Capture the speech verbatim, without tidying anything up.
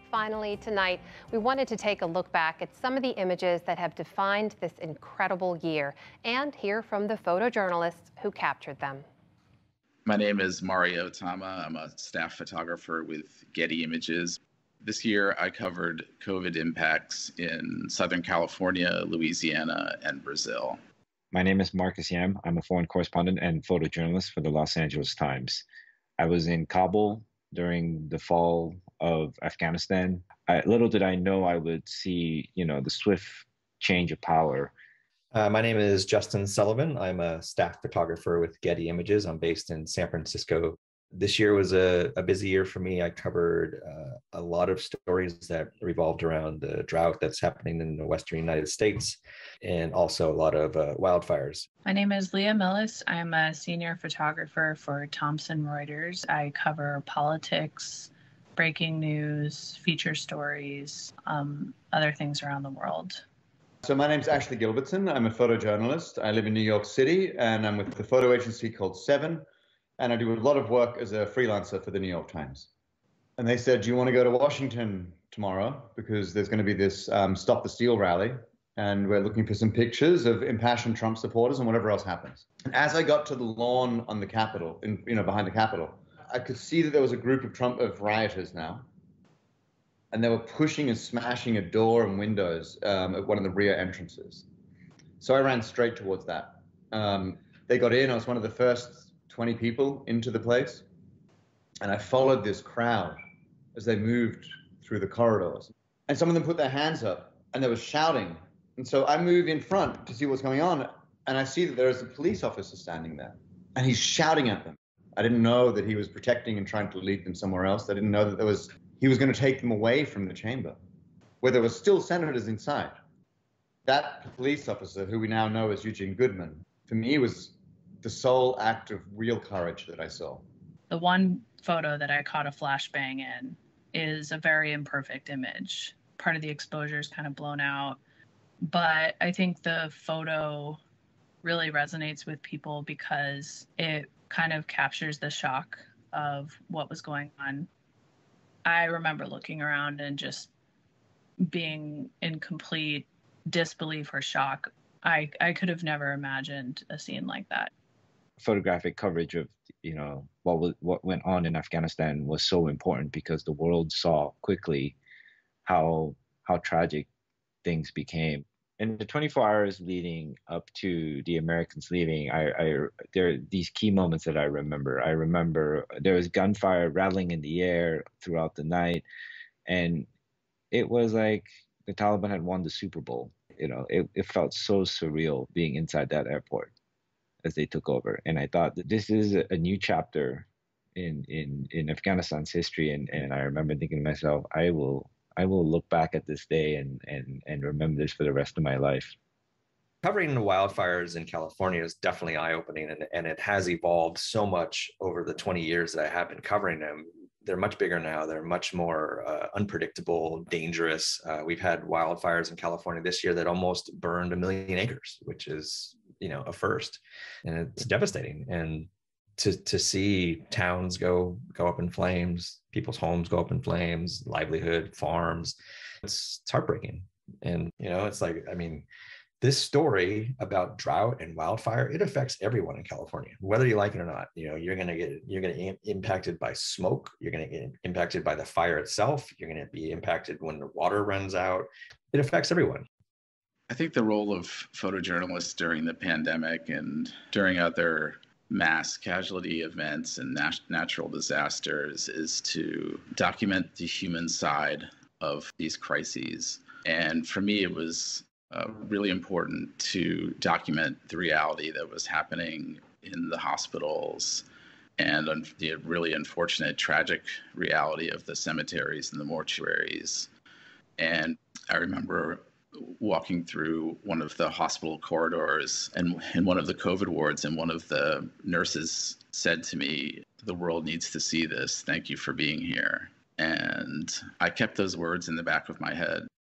Finally, tonight, we wanted to take a look back at some of the images that have defined this incredible year and hear from the photojournalists who captured them. My name is Mario Tama. I'm a staff photographer with Getty Images. This year, I covered COVID impacts in Southern California, Louisiana, and Brazil. My name is Marcus Yam. I'm a foreign correspondent and photojournalist for the Los Angeles Times. I was in Kabul during the fall of Afghanistan. I, little did I know I would see, you know, the swift change of power. Uh, my name is Justin Sullivan. I'm a staff photographer with Getty Images. I'm based in San Francisco. This year was a, a busy year for me. I covered uh, a lot of stories that revolved around the drought that's happening in the Western United States, and also a lot of uh, wildfires. My name is Leah Millis. I'm a senior photographer for Thomson Reuters. I cover politics, breaking news, feature stories, um, other things around the world. So my name's Ashley Gilbertson. I'm a photojournalist. I live in New York City, and I'm with the photo agency called Seven. And I do a lot of work as a freelancer for the New York Times. And they said, do you want to go to Washington tomorrow? Because there's going to be this um, Stop the Steal rally. And we're looking for some pictures of impassioned Trump supporters and whatever else happens. And as I got to the lawn on the Capitol, in, you know, behind the Capitol, I could see that there was a group of Trump of rioters now. And they were pushing and smashing a door and windows um, at one of the rear entrances. So I ran straight towards that. Um, they got in. I was one of the first twenty people into the place. And I followed this crowd as they moved through the corridors. And some of them put their hands up and they were shouting. And so I move in front to see what's going on. And I see that there is a police officer standing there and he's shouting at them. I didn't know that he was protecting and trying to lead them somewhere else. I didn't know that there was, he was going to take them away from the chamber where there were still senators inside. That police officer, who we now know as Eugene Goodman, for me was the sole act of real courage that I saw. The one photo that I caught a flashbang in is a very imperfect image. Part of the exposure is kind of blown out. But I think the photo really resonates with people because it kind of captures the shock of what was going on. I remember looking around and just being in complete disbelief or shock. I, I could have never imagined a scene like that. Photographic coverage of, you know, what was, what went on in Afghanistan was so important because the world saw quickly how how tragic things became. In the twenty-four hours leading up to the Americans leaving, I, I there are these key moments that I remember. I remember there was gunfire rattling in the air throughout the night, and it was like the Taliban had won the Super Bowl. You know, it, it felt so surreal being inside that airport as they took over. And I thought that this is a new chapter in, in, in Afghanistan's history. And, and I remember thinking to myself, I will I will look back at this day and, and, and remember this for the rest of my life. Covering the wildfires in California is definitely eye-opening, and, and it has evolved so much over the twenty years that I have been covering them. They're much bigger now. They're much more uh, unpredictable, dangerous. Uh, we've had wildfires in California this year that almost burned a million acres, which is, you know, a first, and it's devastating. And to to see towns go go up in flames, people's homes go up in flames, livelihood, farms, it's, it's heartbreaking. And you know, it's like, I mean, this story about drought and wildfire, it affects everyone in California, whether you like it or not. You know, you're going to get, you're going to get impacted by smoke. You're going to get impacted by the fire itself. You're going to be impacted when the water runs out. It affects everyone. I think the role of photojournalists during the pandemic and during other mass casualty events and nat- natural disasters is to document the human side of these crises. And for me, it was Uh, really important to document the reality that was happening in the hospitals and un- the really unfortunate, tragic reality of the cemeteries and the mortuaries. And I remember walking through one of the hospital corridors and in one of the COVID wards, and one of the nurses said to me, "The world needs to see this. Thank you for being here." And I kept those words in the back of my head.